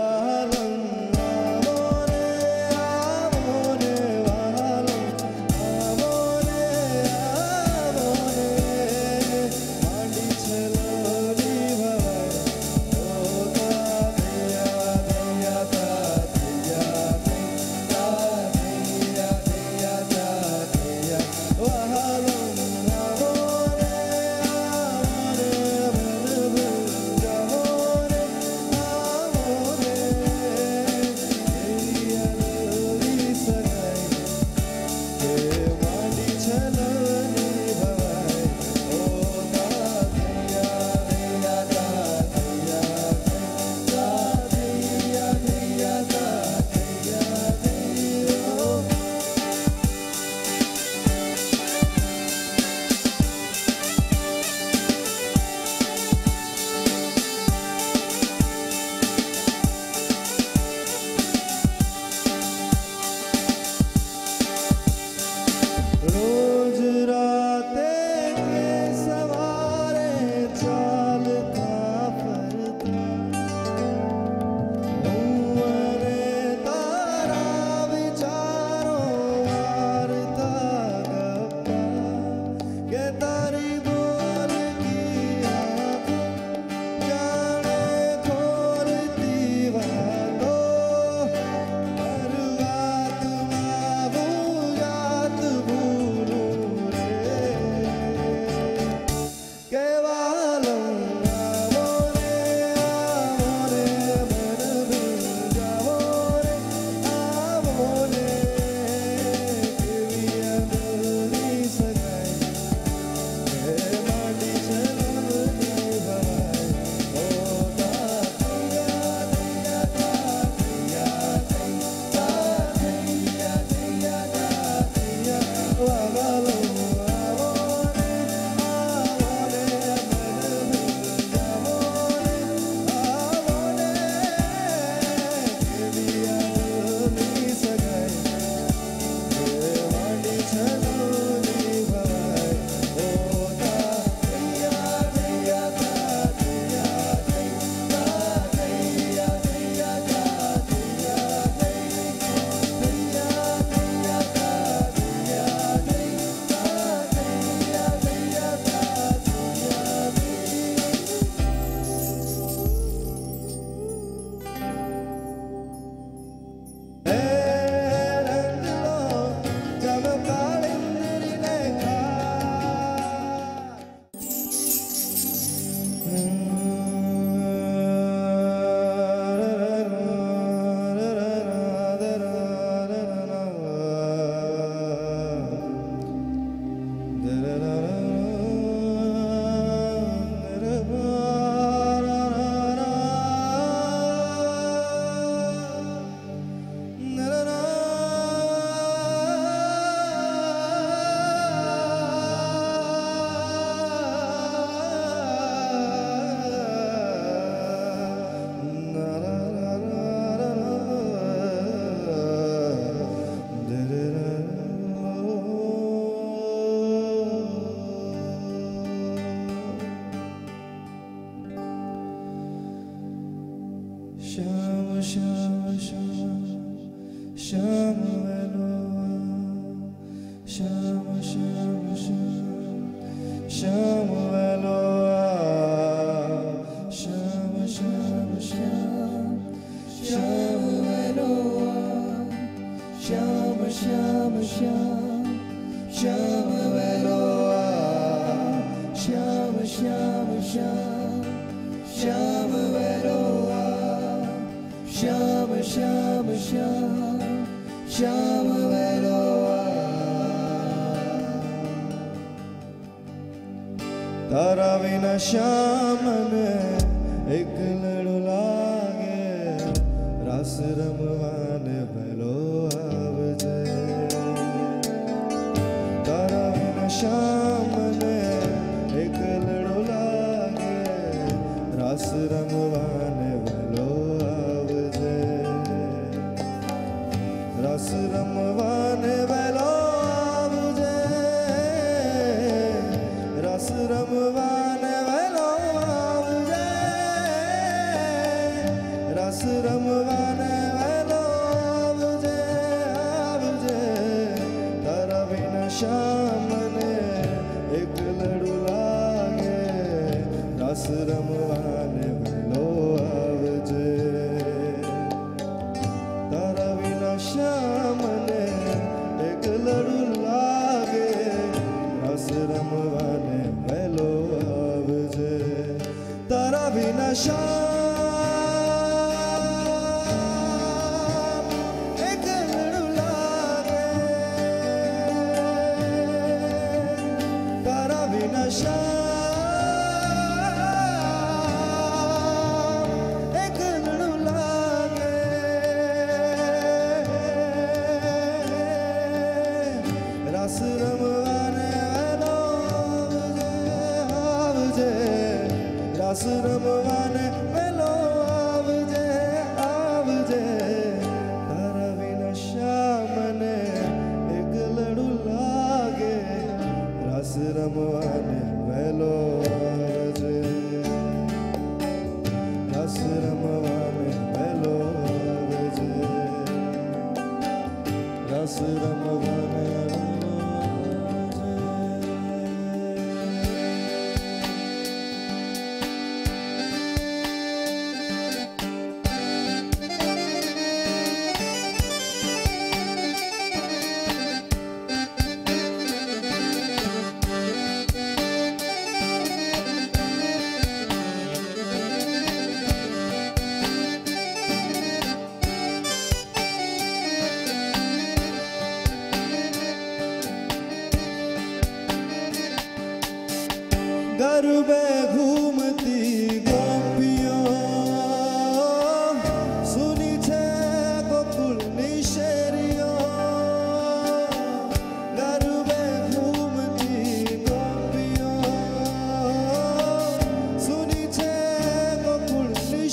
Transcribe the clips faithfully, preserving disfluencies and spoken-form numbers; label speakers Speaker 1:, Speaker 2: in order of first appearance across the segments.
Speaker 1: तारा विना श्याम ने एक लड़ो लागे रस रमवान भलो आवजे। तारा विना श्याम ने एक लड़ो लागे रस रमवान भलो आवजे। रस रमवान भलो आवजे। रस रमवान भलो आवजे। रस रम વાને વેલો આવજે આવજે તારા વિના શામને એકલડું લાગે રાસ રમવાને વેલો આવજે તારા વિના શામને એકલડું લાગે રાસ રમવાને વેલો આવજે તારા વિના શામ એકલડું લાગે તારા વિના શામ એકલડું લાગે રાસ રમવાને વેલો આવજે રાસ રમવાને વેલો આવજે આવજે તારા વિના શામને એકલડું લાગે રાસ રમવાને વેલો આવજે રાસ રમવાને વેલો આવજે રાસ રમવાને વેલો गरबे घूमती गोपियों सुनी छे गोकुलनी शेरियों गरबे घूमती गोपियों सुनी छे गोकुलनी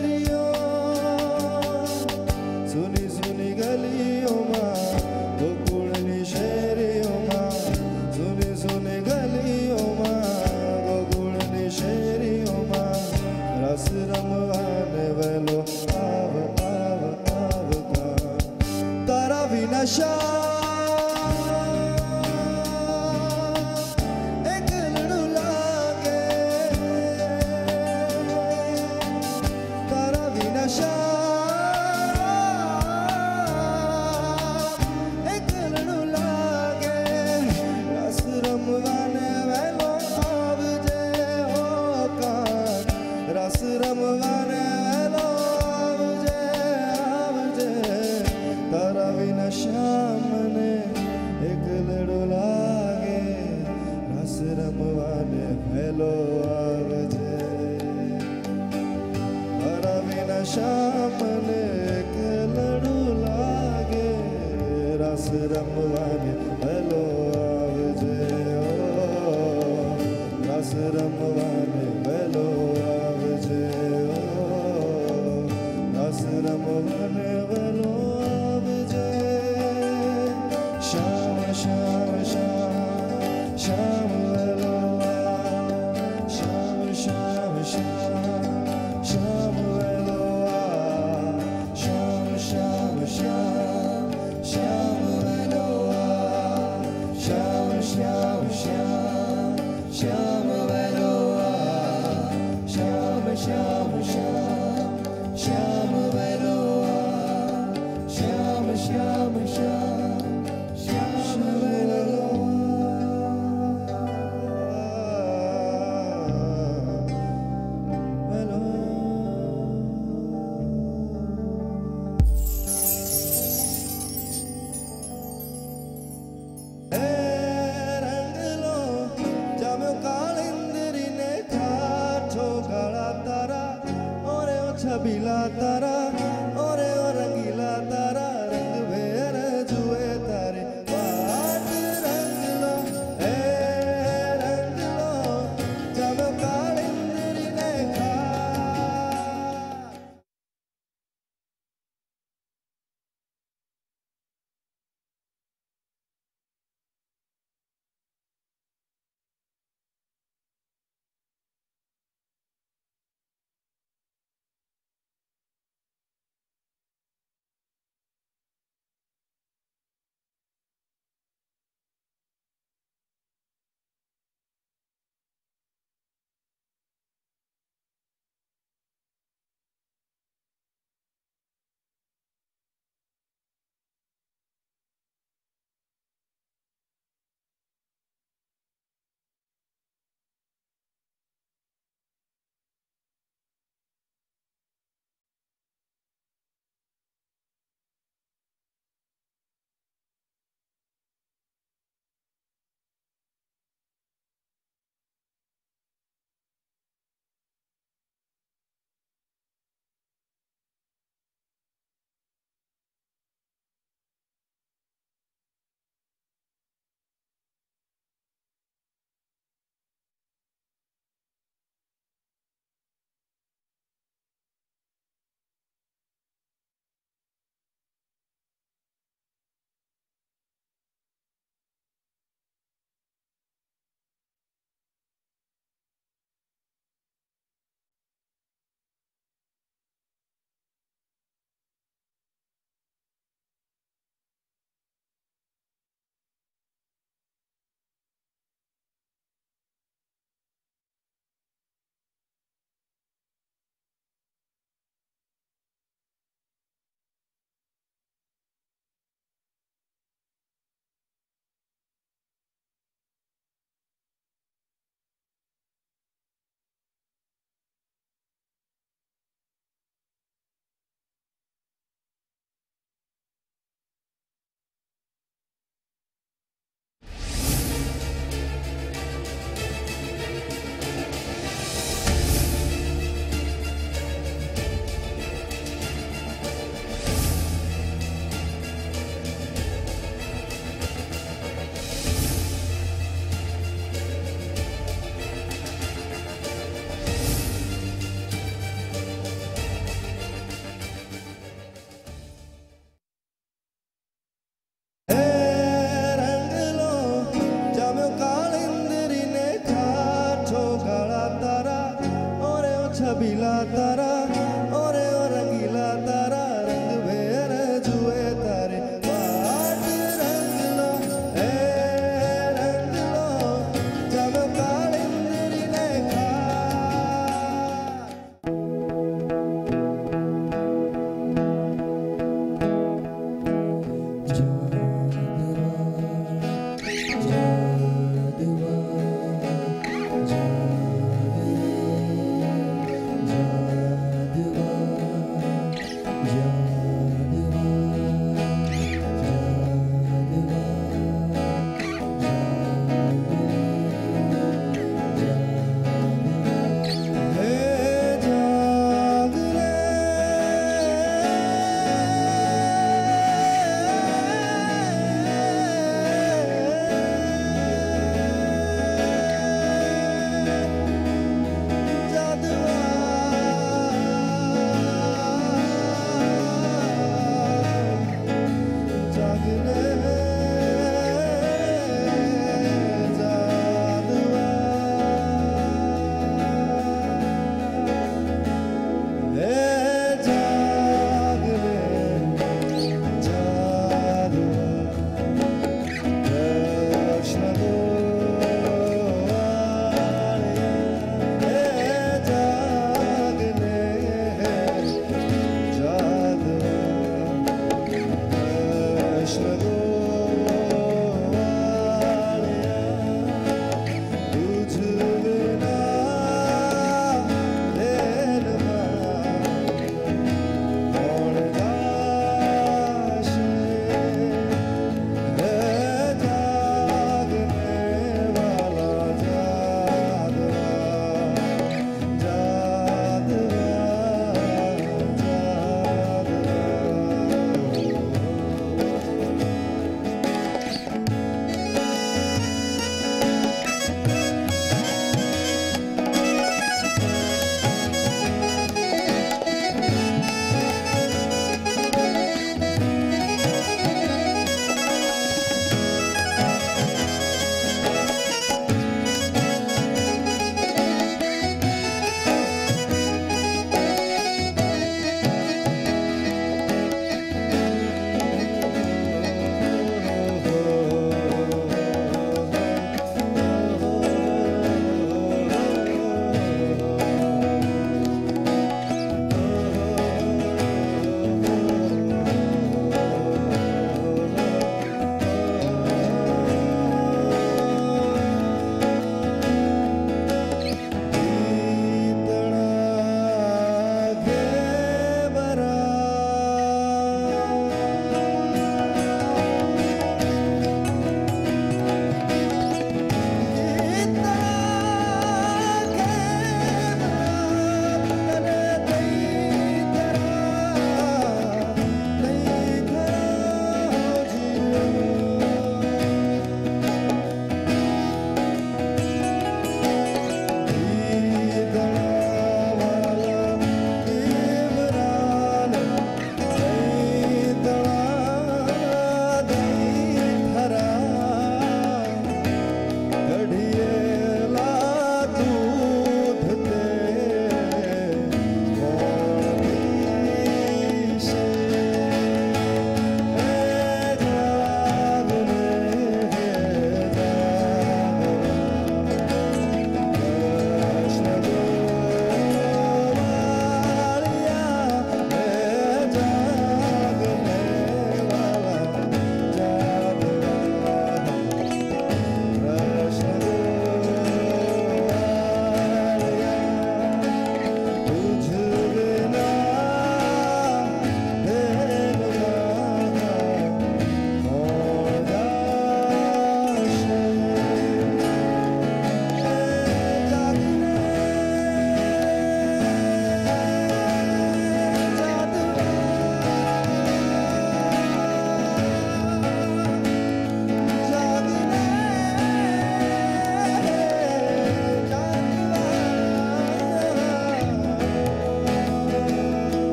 Speaker 1: शेरियों सुनी सुनी गलियों में गोकुलनी शेरियों में सुनी सुनी गलियों में શેરીઓમાં રસ રમવાને વેલો આવ આવ આવ કા તારા વિના શામ એકલડું લાગે તારા વિના શામ એકલડું લાગે રસ રમવાને વેલો રાસ રમવાને વેલો આવજે આવજે તારા વિના શામને એકલડું લાગે રાસ રમવાને વેલો આવજે તારા વિના શામને એકલડું લાગે રાસ રમવાને વેલો આવજે રાસ રમવાને વેલો રાસ રમવાને વેલો આવજે શ્યામ શ્યામ શ્યામ શ્યામ વેલો શ્યામ શ્યામ શ્યામ શ્યામ વેલો શ્યામ શ્યામ શ્યામ શ્યામ વેલો શ્યામ શ્યામ શ્યામ શ્યામ વેલો શ્યામ શ્યામ શ્યામ શ્યામ વેલો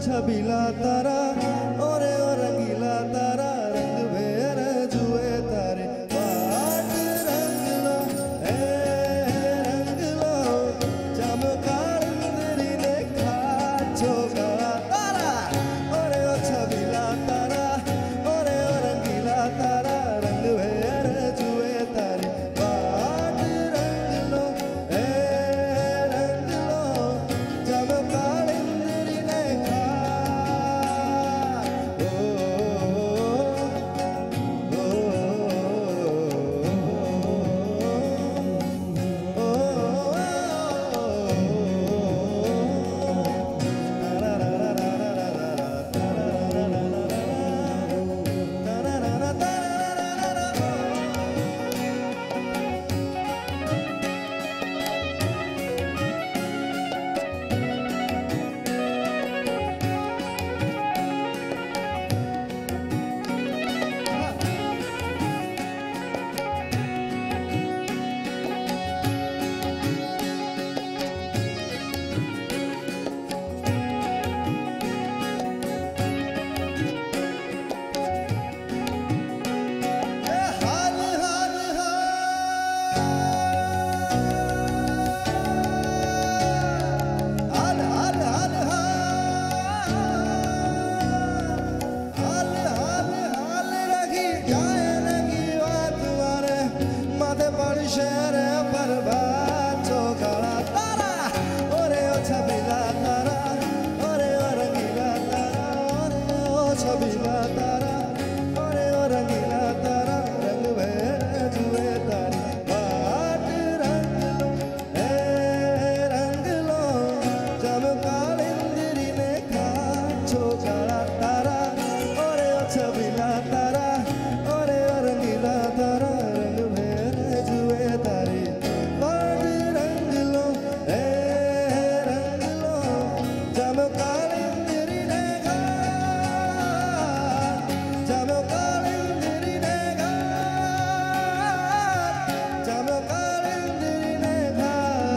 Speaker 1: छबीला तारा ओरे ओ रंगीला तारा रंग भेर जुए तारे बाट रंग लो ए रंग लो चमकार इंद्री ने खाचो काला तारा ओरे ओ छबीला तारा ओरे ओ रंगीला तारा रंग भेर जुए तारे बाट रंग लो ए रंग लो चमकार इंद्री ने खा ओ ओ हाल हाल हाल हाल हाल हाल हाल हाल रखी जाए लगी बात मारे माथे पर शहर पर बाचो काला तारा ओरे ओ छबीला तारा ओरे ओ रंगीला तारा ओरे ओ छबीला तारा ओरे ओ रंगीला तारा रंग भेर जुए तारी बाट रंग लो ए रंग लो चमकार इंद्री ने खाचो काला तारा ओरे ओ छबीला तारा ओरे ओ रंगीला तारा रंग भेर जुए तारी बाट रंग लो ए रंग लो चमकार इंद्री ने खा चमकार इंद्री ने खा चमकार इंद्री ने खा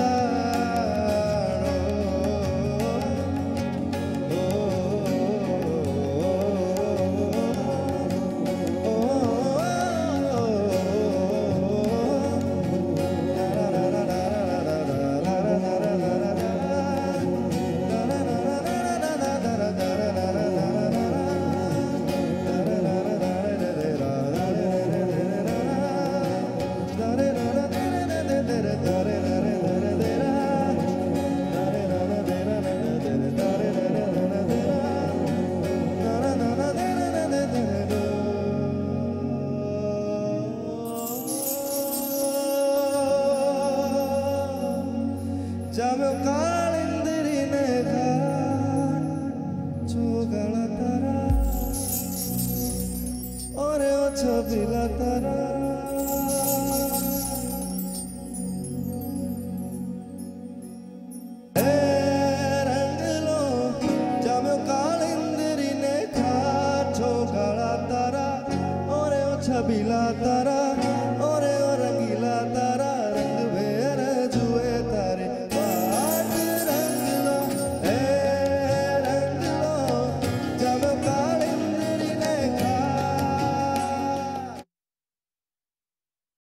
Speaker 1: चमकार इंद्री ने खाचो काला तारा ओरे ओ छबीला तारा ए रंग लो चमकार इंद्री ने खाचो काला तारा ओरे ओ छबीला तारा